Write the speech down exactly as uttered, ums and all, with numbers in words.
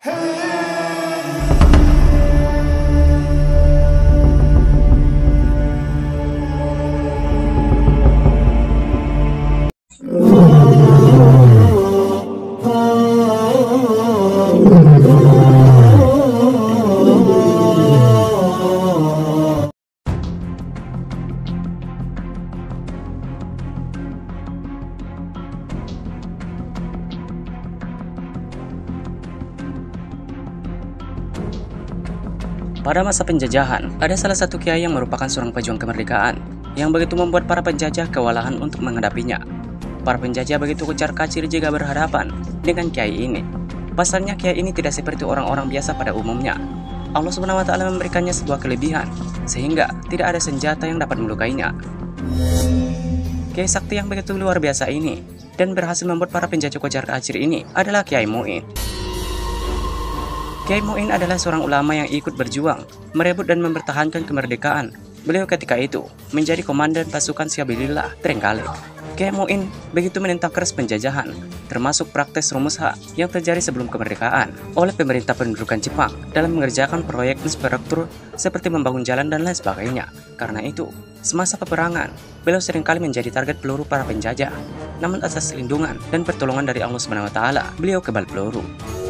Pada masa penjajahan, ada salah satu kiai yang merupakan seorang pejuang kemerdekaan yang begitu membuat para penjajah kewalahan untuk menghadapinya. Para penjajah begitu kucar-kacir jika berhadapan dengan kiai ini. Pasalnya kiai ini tidak seperti orang-orang biasa pada umumnya. Allah Subhanahu wa Ta'ala memberikannya sebuah kelebihan, sehingga tidak ada senjata yang dapat melukainya. Kiai sakti yang begitu luar biasa ini dan berhasil membuat para penjajah kucar-kacir ini adalah Kiai Mu'in. Kiai Mu'in adalah seorang ulama yang ikut berjuang, merebut dan mempertahankan kemerdekaan. Beliau ketika itu menjadi komandan pasukan Sabilillah Trenggalek. Kiai Mu'in begitu menentang keras penjajahan, termasuk praktek rumus H yang terjadi sebelum kemerdekaan oleh pemerintah pendudukan Jepang dalam mengerjakan proyek infrastruktur seperti membangun jalan dan lain sebagainya. Karena itu, semasa peperangan, beliau seringkali menjadi target peluru para penjajah. Namun atas lindungan dan pertolongan dari Allah Subhanahu wa Ta'ala, beliau kebal peluru.